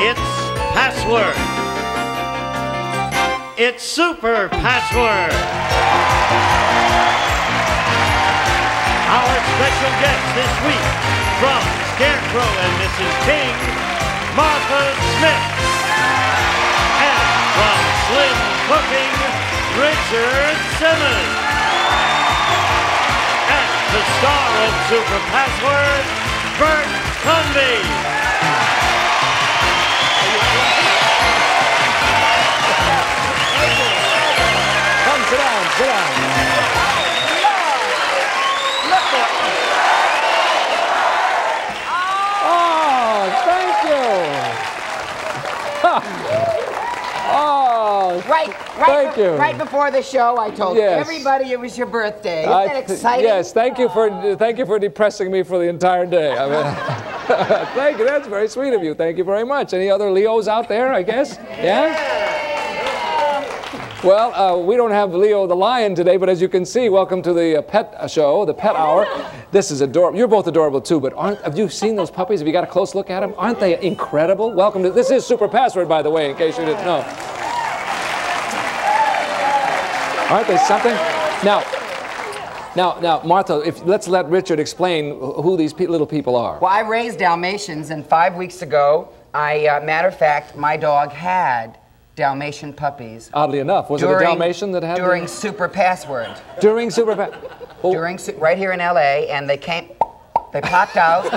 It's Password. It's Super Password. Our special guest this week from Scarecrow and Mrs. King, Martha Smith. And from Slim Cooking, Richard Simmons. And the star of Super Password, Bert Convy. Sit down, sit down. Oh, thank you. Oh, thank you. Right before the show, I told everybody it was your birthday. Isn't that exciting? Yes, thank you for depressing me for the entire day. I mean, thank you. That's very sweet of you. Thank you very much. Any other Leos out there? I guess. Yeah. Well, we don't have Leo the lion today, but as you can see, welcome to the pet show, the pet hour. This is adorable. You're both adorable too, but have you seen those puppies? Have you got a close look at them? Aren't they incredible? Welcome to, this is Super Password, by the way, in case you didn't know. Aren't they something? Now, Martha, let's let Richard explain who these little people are. Well, I raised Dalmatians, and 5 weeks ago, matter of fact, my dog had Dalmatian puppies. Oddly enough, was it a Dalmatian that had during Super Password? During Super Password. Right here in LA, and they popped out.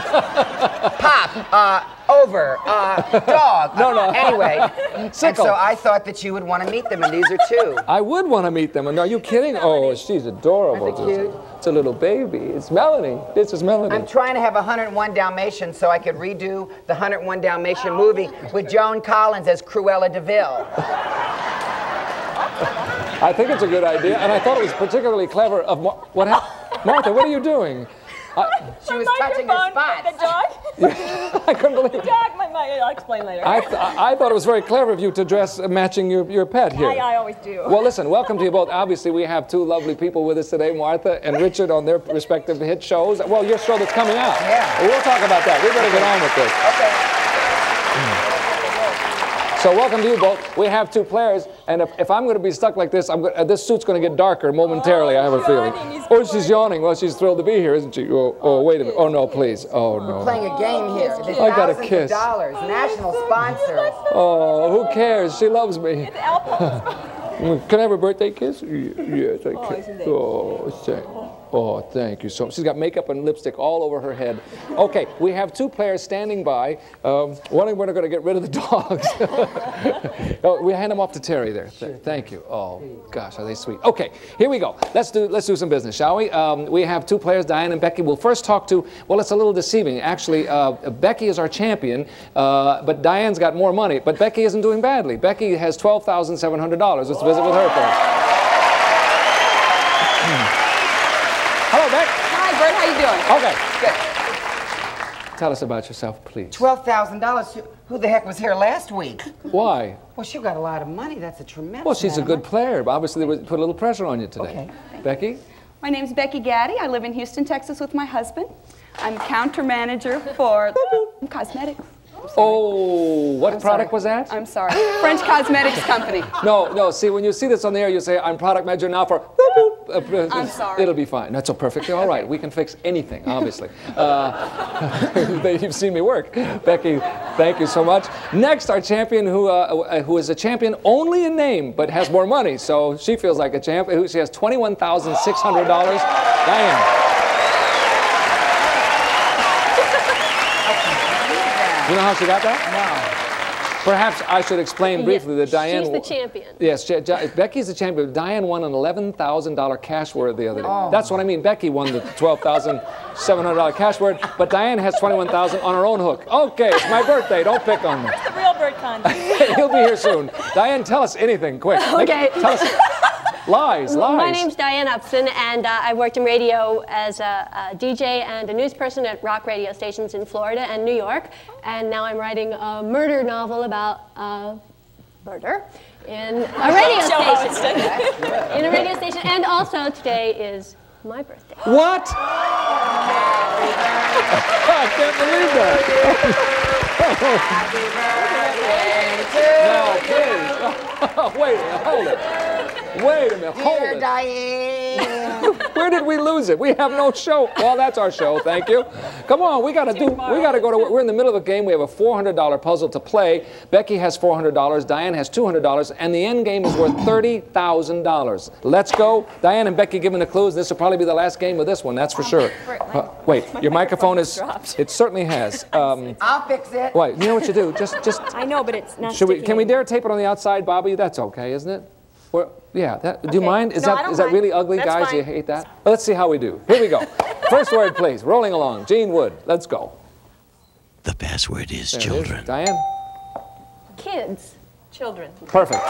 Over, dog. No. Anyway, and so I thought that you would want to meet them, and these are two. I would want to meet them, and are you kidding? Oh, she's adorable. Aren't they cute? It's a little baby. It's Melanie. This is Melanie. I'm trying to have 101 Dalmatians so I could redo the 101 Dalmatian movie with Joan Collins as Cruella de Vil. I think it's a good idea, and I thought it was particularly clever of Martha, what are you doing? She was touching her spots. The dog? I couldn't believe it. The dog, I'll explain later. I thought it was very clever of you to dress matching your pet here. I always do. Well, listen, welcome to you both. Obviously, we have two lovely people with us today, Martha and Richard, on their respective hit shows. Well, your show that's coming out. Yeah. We'll talk about that. We better get on with this. Okay. So welcome to you both. We have two players, and if I'm going to be stuck like this, this suit's going to get darker momentarily, I have a feeling. Oh, she's yawning. Well, she's thrilled to be here, isn't she? Oh, wait a minute. Oh, no, please. Oh, no. We're playing a game here. I got a kiss. Thousands of dollars, national sponsors. Oh, who cares? She loves me. It's Alpo. Can I have a birthday kiss? Yes, I can. Oh, thank you so much. She's got makeup and lipstick all over her head. Okay, we have two players standing by. One, we're going to get rid of the dogs. We hand them off to Terry there. Sure. Thank you. Oh, gosh, are they sweet. Okay, here we go. Let's do some business, shall we? We have two players, Diane and Becky. We'll first talk to, well, it's a little deceiving. Actually, Becky is our champion, but Diane's got more money. But Becky isn't doing badly. Becky has $12,700. Let's visit with her first. Hello, Beck. Hi, Bert. How you doing? Okay. Good. Tell us about yourself, please. $12,000. Who the heck was here last week? Why? Well, she got a lot of money. That's a tremendous. Well, she's a good player, but obviously they put a little pressure on you today. Okay. Becky? My name's Becky Gaddy. I live in Houston, Texas with my husband. I'm counter manager for cosmetics. Oh, what product was that? I'm sorry. French Cosmetics Company. No, see, when you see this on the air, you say, I'm product manager now for... I'm sorry. It'll be fine. That's perfectly all right. We can fix anything, obviously. You've seen me work. Becky, thank you so much. Next, our champion who is a champion only in name, but has more money, so she feels like a champion. She has $21,600. Diane. You know how she got that? No. Perhaps I should explain briefly that Diane... She's the champion. Yes, Becky's the champion. Diane won an $11,000 cash word the other day. Oh. That's what I mean. Becky won the $12,700 cash word, but Diane has $21,000 on her own hook. Okay, it's my birthday. Don't pick on me. Where's the real Bert Convy? He'll be here soon. Diane, tell us anything, quick. Okay. Tell us. Lies. My name's Diane Upson, and I worked in radio as a DJ and a news person at rock radio stations in Florida and New York. And now I'm writing a murder novel about murder in a radio station. In a radio station. And also today is my birthday. What? I can't believe that. No, please. Wait a minute, hold it. Wait a minute, hold Dear it. Diane. Where did we lose it? We have no show. Well, that's our show, thank you. Come on, we gotta go to, we're in the middle of a game. We have a $400 puzzle to play. Becky has $400, Diane has $200, and the end game is worth $30,000. Let's go. Diane and Becky giving the clues. This will probably be the last game of this one, that's for sure. Wait, your microphone is, it certainly has. I'll fix it. Wait, you know what you do? Just. I know, but it's not. Can we dare tape it on the outside, Bobby? That's okay, isn't it? Yeah, do you mind? Is No, I don't that really mind. ugly, That's guys? fine. You hate that? Well, let's see how we do. Here we go. First word, please. Rolling along. Gene Wood, let's go. The password is There it is. children. Diane? Kids. Children. Perfect.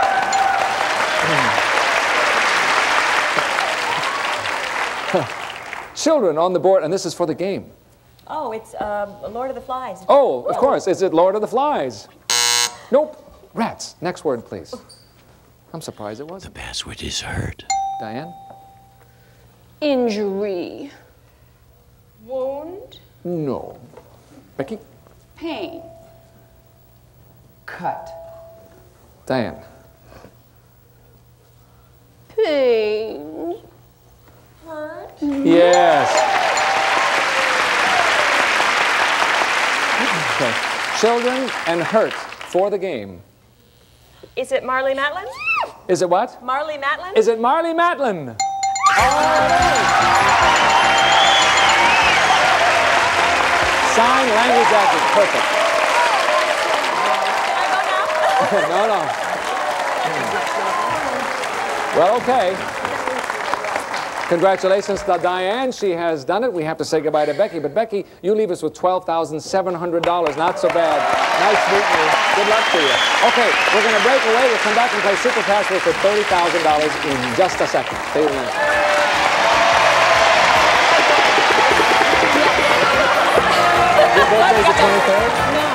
Children on the board, and this is for the game. Oh, it's Lord of the Flies. Oh, of course. Is it Lord of the Flies? Nope. Rats. Next word, please. I'm surprised it The wasn't. password is hurt. Diane? Injury. Wound. No. Becky? Pain. Cut. Diane? Pain. Yes. Okay. Children and hurt for the game. Is it Marley Matlin? Is it what? Marley Matlin? Is it Marley Matlin? Sign language acting. Perfect. Can I go now? No. Well, okay. Congratulations to Diane. She has done it. We have to say goodbye to Becky. But Becky, you leave us with $12,700. Not so bad. Nice meeting you. Good luck to you. Okay, we're going to break away. We'll come back and play Super Password for $30,000 in just a second. Stay with us. Your birthday's the 23rd?